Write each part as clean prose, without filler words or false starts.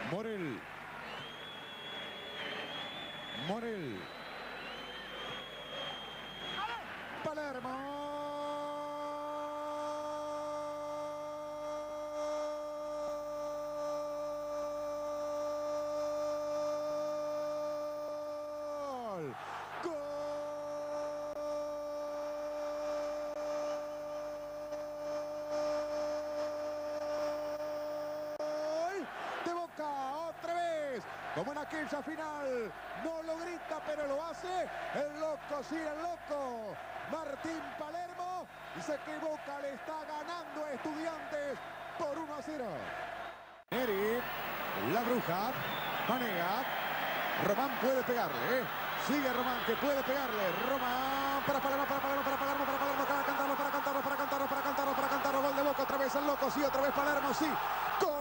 Morel. Morel. Palermo. Como en aquella final, no lo grita, pero lo hace. El loco, sí, el loco. Martín Palermo. Dice que Boca le está ganando a Estudiantes por 1-0. Neri, la bruja, Vanega. Román puede pegarle, Sigue Román, que puede pegarle. Román para Palermo, para Palermo, para Palermo, para Palermo, para cantarlo, para cantarlo, para cantarlo, para cantarlo, para cantarlo. Gol de Boca, otra vez el loco, sí, otra vez Palermo, sí. ¡Gol!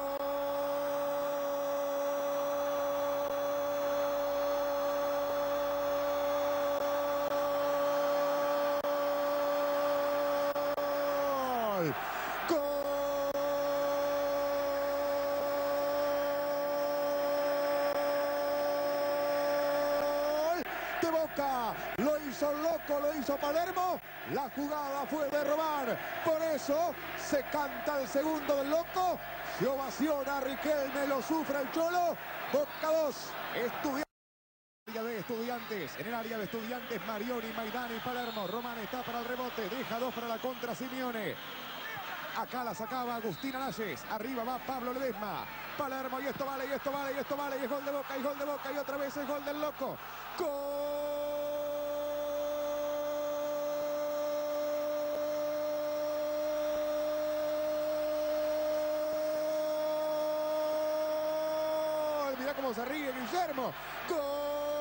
De Boca, lo hizo loco, lo hizo Palermo, la jugada fue de Román, por eso se canta el segundo del loco, se ovaciona a Riquelme, lo sufre el Cholo. Boca 2, Estudiantes, en el área de Estudiantes, Marioni, Maidani, Palermo. Román está para el rebote, deja 2 para la contra Simeone. Acá la sacaba Agustín Alayes. Arriba va Pablo Ledesma. Palermo, y esto vale, y esto vale, y esto vale. Y es gol de Boca, y gol de Boca, y otra vez el gol del loco. ¡Gol! Mirá cómo se ríe Guillermo. ¡Gol!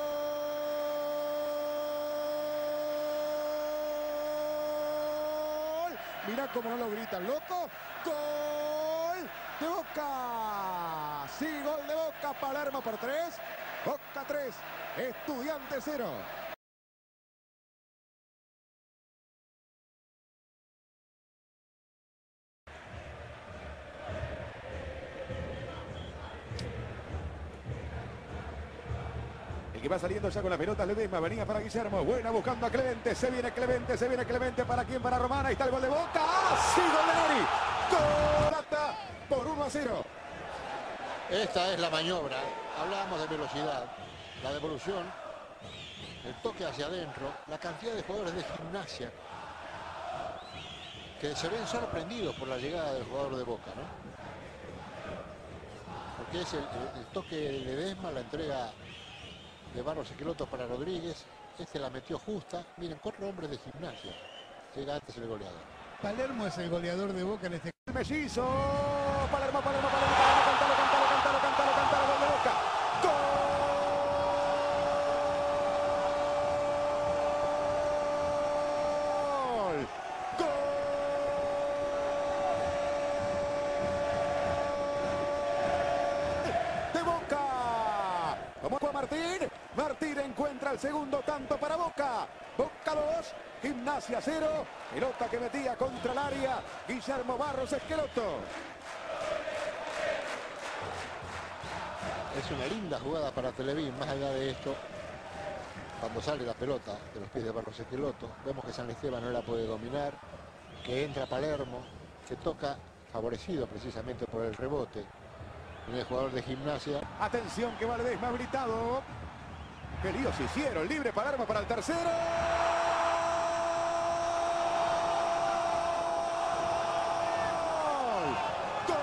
Mirá cómo no lo grita el loco. ¡Gol de Boca! Sí, gol de Boca. Palermo por 3. Boca 3. Estudiantes 0. El que va saliendo ya con la pelota, Ledesma, venía para Guillermo, buena buscando a Clemente, se viene Clemente, ¿para quién? Para Román, ahí está el gol de Boca, ¡ah, sí, gol de Neri! ¡Gol! Por 1-0. Esta es la maniobra, hablábamos de velocidad, la devolución, el toque hacia adentro, la cantidad de jugadores de Gimnasia que se ven sorprendidos por la llegada del jugador de Boca, ¿no? Porque es el toque de Ledesma, la entrega de Barros Esqueloto para Rodríguez, la metió justa. Miren, 4 hombres de Gimnasia. Llega antes el goleador. Palermo es el goleador de Boca en este. El mellizo. Palermo, cantalo, gol de Boca. ¡Gol! Martín encuentra el segundo tanto para Boca. Boca 2, Gimnasia 0. Pelota que metía contra el área Guillermo Barros Esqueloto. Es una linda jugada para Televín. Más allá de esto, cuando sale la pelota de los pies de Barros Esqueloto, vemos que San Esteban no la puede dominar, que entra Palermo, que toca, favorecido precisamente por el rebote en el jugador de Gimnasia. Atención que va Ledesma habilitado. ¡Qué líos hicieron! Libre Palermo para el tercero. ¡Gol!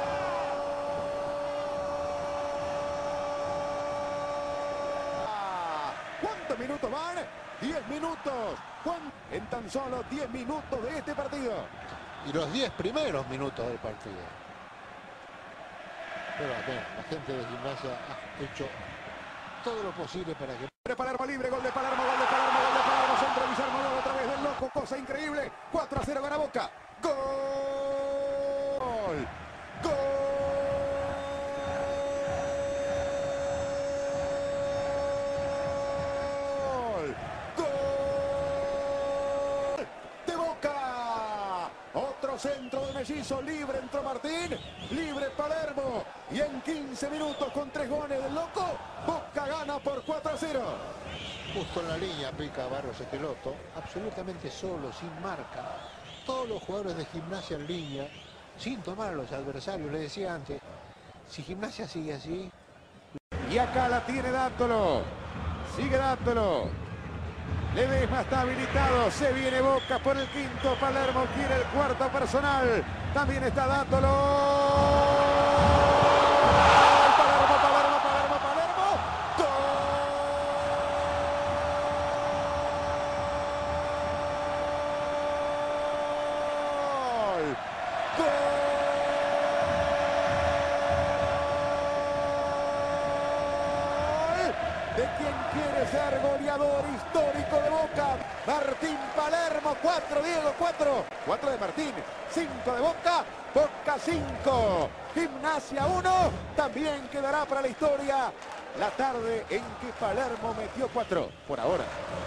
¿Cuántos minutos van? 10 minutos. En tan solo 10 minutos de este partido. Y los 10 primeros minutos del partido. Pero bueno, la gente de Gimnasia ha hecho todo lo posible para que... Palermo libre, gol de Palermo, gol de Palermo, gol de Palermo, centro Guillermo Nuevo otra vez del loco, cosa increíble. 4-0 gana Boca. ¡Gol! ¡Gol! ¡Gol! ¡De Boca! Otro centro de Mellizo, libre entró Martín, libre Palermo. Y en 15 minutos con 3 goles del Loco, Boca gana por 4-0. Justo en la línea pica Barros Esqueloto, absolutamente solo, sin marca. Todos los jugadores de Gimnasia en línea, sin tomar a los adversarios. Le decía antes, si Gimnasia sigue así... Y acá la tiene Dátolo. Sigue Dátolo. Ledesma está habilitado. Se viene Boca por el quinto. Palermo quiere el cuarto personal. También está Dátolo. Palermo, Palermo, Palermo, Palermo. ¡Gol! ¡Gol! De quien quiere ser goleador histórico de Boca, Martín Palermo. 4, Diego, 4. 4 de Martín, 5 de Boca. Boca 5, Gimnasia 1. También quedará para la historia la tarde en que Palermo metió 4. Por ahora.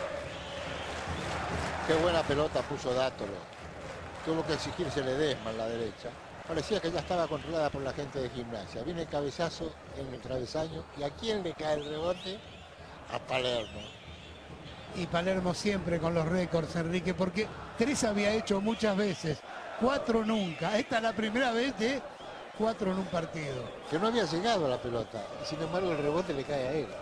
Qué buena pelota puso Dátolo. Tuvo que exigirse Ledesma en la derecha. Parecía que ya estaba controlada por la gente de Gimnasia. Viene el cabezazo en el travesaño. ¿Y a quién le cae el rebote? A Palermo. Y Palermo siempre con los récords, Enrique, porque 3 había hecho muchas veces, 4 nunca. Esta es la primera vez de 4 en un partido. Que no había llegado a la pelota. Sin embargo, el rebote le cae a él.